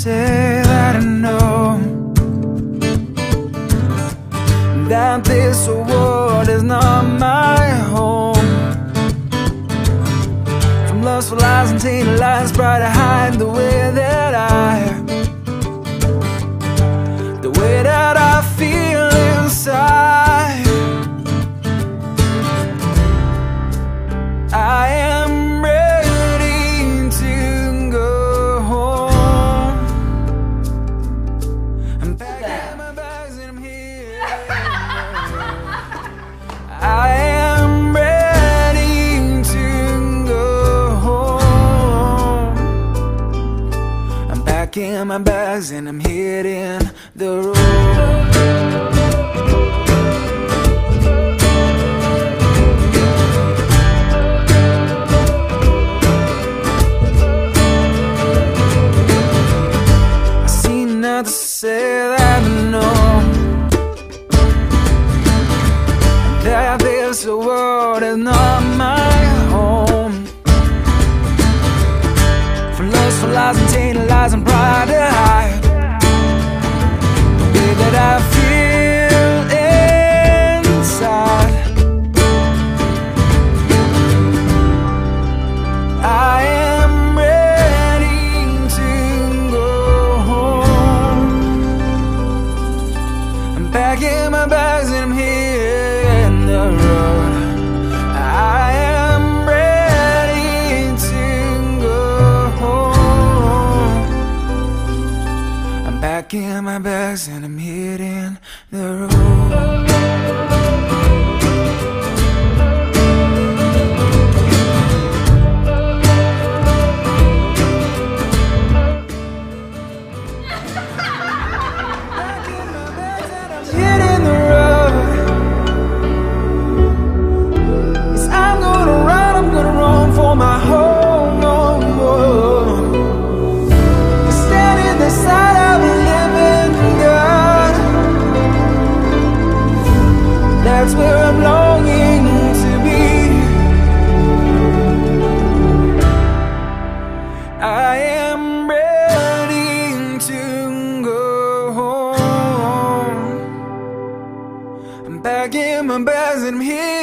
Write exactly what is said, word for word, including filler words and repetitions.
say that I know that this world is not my home. From lustful lies and tainted lies, try to hide the way that I, the way that I feel inside. I am ready to go home. I'm packing my bags and I'm here. I am ready to go home. I'm packing my bags and I'm hitting the road. To say that I know that this world is not my home. From lustful lies and tainted lies and pride to hide the way that I feel inside. I am ready to go home. Packing my bags and I'm hitting the road. I am ready to go home. I'm packing my bags and I'm hitting the road. My home, oh, oh. Standing the side of a living God. That's where I'm longing to be. I am ready to go home. I'm packing my bags and I'm here.